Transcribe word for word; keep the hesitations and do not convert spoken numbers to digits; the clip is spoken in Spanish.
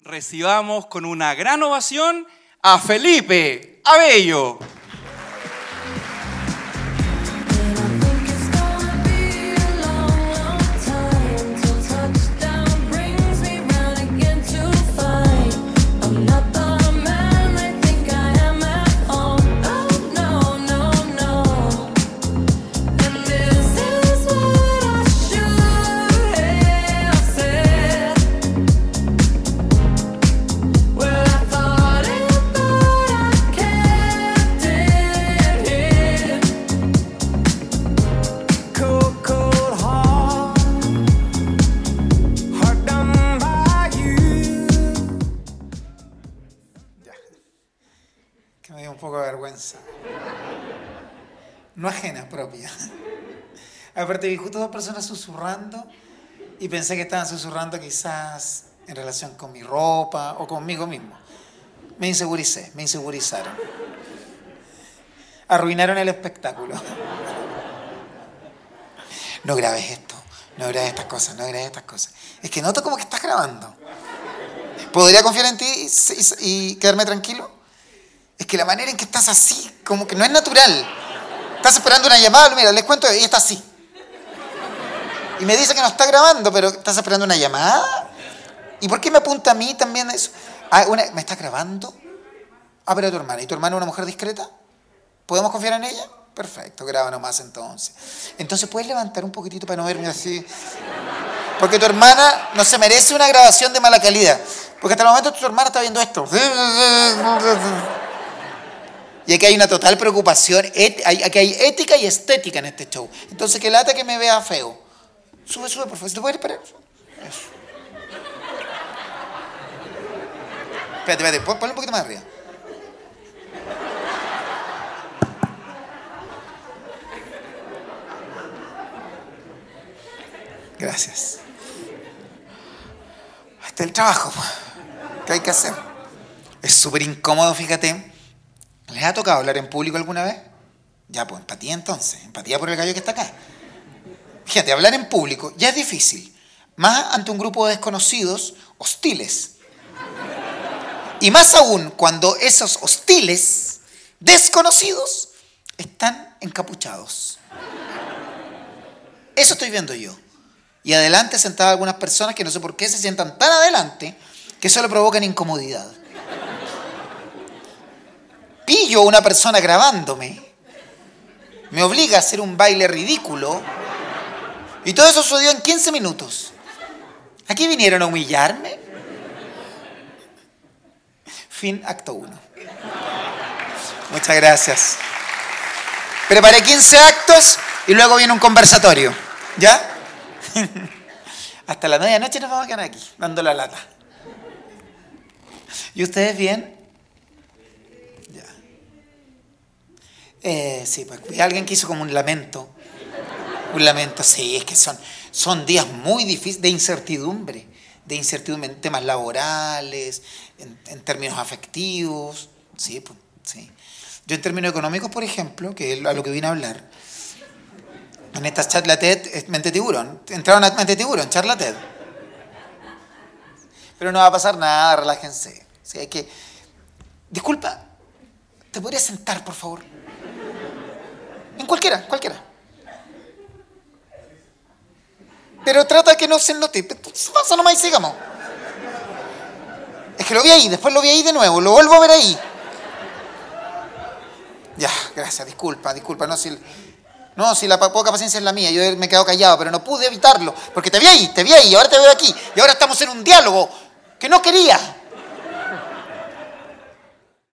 recibamos con una gran ovación a Felipe Abello. No ajena, propia. Aparte vi justo dos personas susurrando y pensé que estaban susurrando quizás en relación con mi ropa o conmigo mismo. Me inseguricé, me insegurizaron. Arruinaron el espectáculo. No grabes esto, no grabes estas cosas, no grabes estas cosas. Es que noto como que estás grabando. ¿Podría confiar en ti y, y, y quedarme tranquilo? Es que la manera en que estás así, como que no es natural. Estás esperando una llamada, mira, les cuento, ella está así. Y me dice que no está grabando, pero ¿estás esperando una llamada? ¿Y por qué me apunta a mí también eso? Ah, una, ¿me estás grabando? Ah, pero tu hermana. ¿Y tu hermana es una mujer discreta? ¿Podemos confiar en ella? Perfecto, graba nomás entonces. Entonces, ¿puedes levantar un poquitito para no verme así? Porque tu hermana no se merece una grabación de mala calidad. Porque hasta el momento tu hermana está viendo esto. Y aquí hay una total preocupación, aquí hay ética y estética en este show. Entonces, que lata que me vea feo. Sube, sube, por favor. ¿Te puedes esperar? Eso. Espérate, espérate, ponle un poquito más arriba. Gracias. Este es el trabajo que hay que hacer. Es súper incómodo, fíjate. ¿Les ha tocado hablar en público alguna vez? Ya, pues empatía entonces. Empatía por el gallo que está acá. Fíjate, hablar en público ya es difícil. Más ante un grupo de desconocidos hostiles. Y más aún cuando esos hostiles, desconocidos, están encapuchados. Eso estoy viendo yo. Y adelante sentadas algunas personas que no sé por qué se sientan tan adelante que eso le provocan incomodidad. Pillo a una persona grabándome, me obliga a hacer un baile ridículo y todo eso sucedió en quince minutos. ¿Aquí vinieron a humillarme? Fin, acto uno. Muchas gracias. Preparé quince actos y luego viene un conversatorio. ¿Ya? Hasta la medianoche nos vamos a quedar aquí, dando la lata. ¿Y ustedes bien? Ya. Eh, sí, pues alguien que hizo como un lamento. Un lamento, sí, es que son, son días muy difíciles, de incertidumbre. De incertidumbre en temas laborales, en, en términos afectivos. Sí, pues, sí. Yo en términos económicos, por ejemplo, que es a lo que vine a hablar, en esta charla TED, Mente Tiburón, entraron a Mente Tiburón, charla TED. Pero no va a pasar nada, relájense. Sí, hay que... Disculpa, ¿te podrías sentar, por favor? En cualquiera, cualquiera. Pero trata que no se note. Pasa nomás y sigamos. Es que lo vi ahí, después lo vi ahí de nuevo, lo vuelvo a ver ahí. Ya, gracias, disculpa, disculpa, no si... No, si la poca paciencia es la mía, yo me he quedado callado, pero no pude evitarlo, porque te vi ahí, te vi ahí, y ahora te veo aquí, y ahora estamos en un diálogo que no quería.